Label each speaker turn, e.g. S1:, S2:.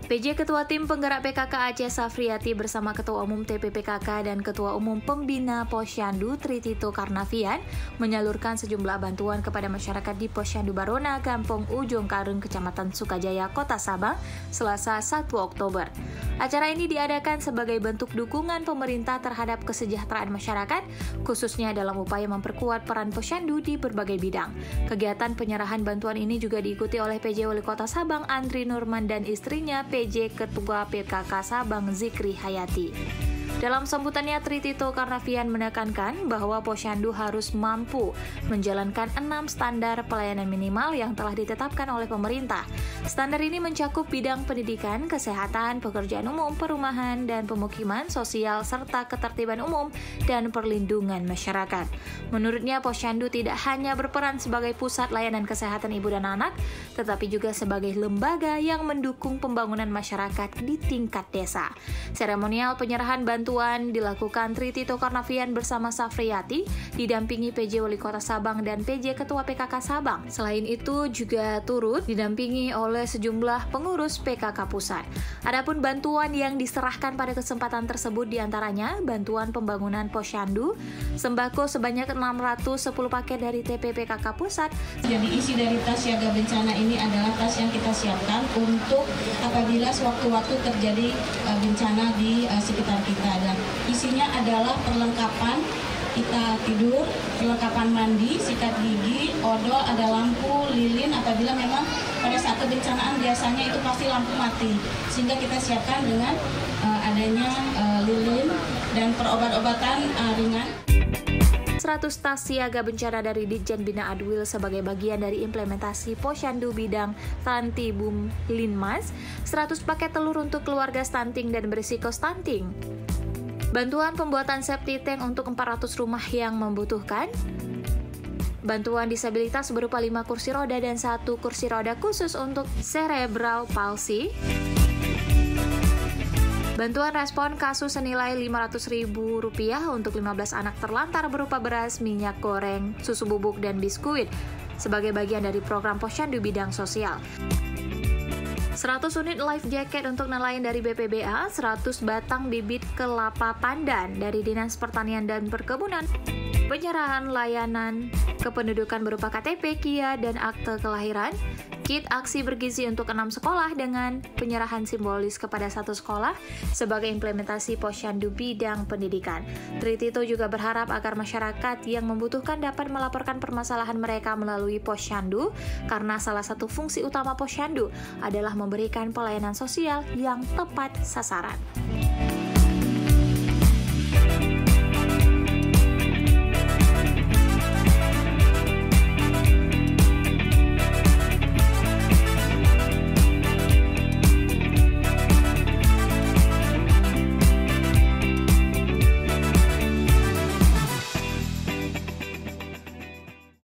S1: PJ Ketua Tim Penggerak PKK Aceh Safriati bersama Ketua Umum TPPKK dan Ketua Umum Pembina Posyandu Tritito Karnavian menyalurkan sejumlah bantuan kepada masyarakat di Posyandu Barona, Kampung Ujung Kareng, Kecamatan Sukajaya, Kota Sabang, Selasa 1 Oktober. Acara ini diadakan sebagai bentuk dukungan pemerintah terhadap kesejahteraan masyarakat, khususnya dalam upaya memperkuat peran posyandu di berbagai bidang. Kegiatan penyerahan bantuan ini juga diikuti oleh PJ Wali Kota Sabang Andri Nurman dan istrinya PJ Ketua PKK Sabang Zikri Hayati. Dalam sambutannya, Tritito Karnavian menekankan bahwa posyandu harus mampu menjalankan 6 standar pelayanan minimal yang telah ditetapkan oleh pemerintah. Standar ini mencakup bidang pendidikan, kesehatan, pekerjaan umum, perumahan, dan pemukiman sosial, serta ketertiban umum dan perlindungan masyarakat. Menurutnya, posyandu tidak hanya berperan sebagai pusat layanan kesehatan ibu dan anak, tetapi juga sebagai lembaga yang mendukung pembangunan masyarakat di tingkat desa. Seremonial penyerahan bantuan dilakukan Tritito Karnavian bersama Safriati, didampingi PJ Wali Kota Sabang dan PJ Ketua PKK Sabang. Selain itu juga turut didampingi oleh sejumlah pengurus PKK Pusat. Adapun bantuan yang diserahkan pada kesempatan tersebut diantaranya bantuan pembangunan posyandu, sembako sebanyak 610 paket dari TPPKK Pusat.
S2: Jadi isi dari tas siaga bencana ini adalah tas yang kita siapkan untuk apabila sewaktu-waktu terjadi bencana di sekitar kita. Dan isinya adalah perlengkapan kita tidur, perlengkapan mandi, sikat gigi, odol, ada lampu, lilin apabila memang pada saat kebencanaan biasanya itu pasti lampu mati. Sehingga kita siapkan dengan adanya lilin dan perobat-obatan ringan.
S1: 100 tas siaga bencana dari Ditjen Bina Adwil sebagai bagian dari implementasi posyandu bidang Tantibum Linmas, 100 paket telur untuk keluarga stunting dan berisiko stunting, bantuan pembuatan septic tank untuk 400 rumah yang membutuhkan, bantuan disabilitas berupa 5 kursi roda dan 1 kursi roda khusus untuk cerebral palsy, bantuan respon kasus senilai Rp500.000 untuk 15 anak terlantar berupa beras, minyak goreng, susu bubuk, dan biskuit sebagai bagian dari program posyandu bidang sosial. 100 unit life jacket untuk nelayan dari BPBA, 100 batang bibit kelapa pandan dari Dinas Pertanian dan Perkebunan, penyerahan layanan kependudukan berupa KTP, KIA, dan akte kelahiran, kit aksi bergizi untuk 6 sekolah dengan penyerahan simbolis kepada 1 sekolah sebagai implementasi posyandu bidang pendidikan. Tritito juga berharap agar masyarakat yang membutuhkan dapat melaporkan permasalahan mereka melalui posyandu karena salah satu fungsi utama posyandu adalah memberikan pelayanan sosial yang tepat sasaran.